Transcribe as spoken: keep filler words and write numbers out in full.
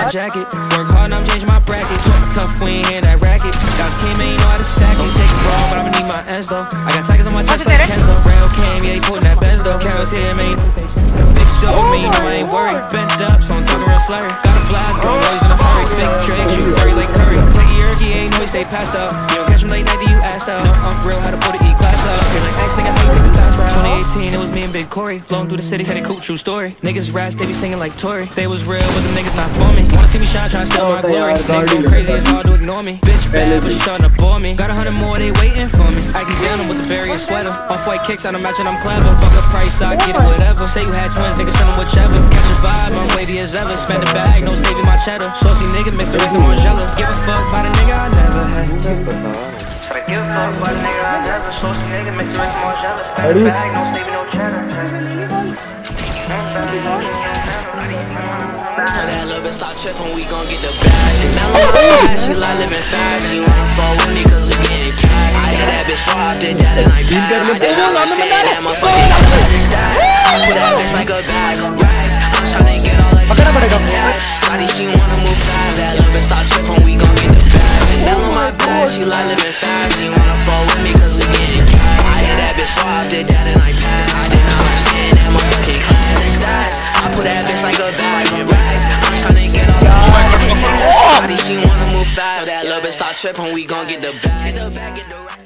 that jacket. Work hard, I'm changing my bracket. Tough, we ain't hear that racket. Guys came in, you know how to stack. Don't take it wrong, but I'ma need my ends though. I got tigers on my chest like Kenzo. Rail came, yeah, he putting that Benz though. Carrots here, man. Bitch, still with me, you know I ain't worried. Bent up, so I'm talking real slurry. Got a blast, bro, always in a hurry. Big Drake, shoot Curry like Curry. Take a yerky, ain't no, he stay passed up. You don't catch him late night, then you ass out. No, I'm real, how to put it E-class up. You're like X, nigga, how you take the fast route? twenty eighteen, it was me and Big Corey. Flowing through the city, telling cool, true story. Niggas rats, they be singing like Tory. They was real, but the niggas not for me. Wanna see me shine, try to steal my glory. Niggas going crazy, it's hard to ignore me. Bitch bad, but she starting to bore me. Got a hundred more, they waiting for me. I can get them with the berry and sweater. Off-white kicks, I don't match it, I'm clever. Fuck a price, I get it, whatever. Say you had twins, niggas send them whichever. Catch a vibe, I'm wavy as ever. Spend a bag, no saving my cheddar. Saucy nigga, mix the rest of Margiela. Give a fuck by the nigga I never had. Said I give a fuck by the nigga I never. Saucy nigga, mix the rest of Margiela. Spend a bag, no saving no cheddar. Tell that little bitch stop trippin', we gon' get the bag. She mellow my ass, she like living fast. She wanna fall with me cause we getting cash. I hit that bitch raw, did that and I passed. Did all that shit, that motherfucking got all the stats. I put that bitch like a bag of racks. I'm tryna get all that cash. Shawty, she wanna move fast. That little bitch stop trippin', we gon' get the bag. She mellow my ass, she like living fast. She wanna fall with me cause we getting cash. I hit that bitch raw, did that and I passed. I did all that shit, that motherfucking got all the stats. I put that bitch like a bag of racks. I'm tryna get all that cash. Shawty, she wanna move fast. Tell that little bitch stop trippin', we gon' get the bag.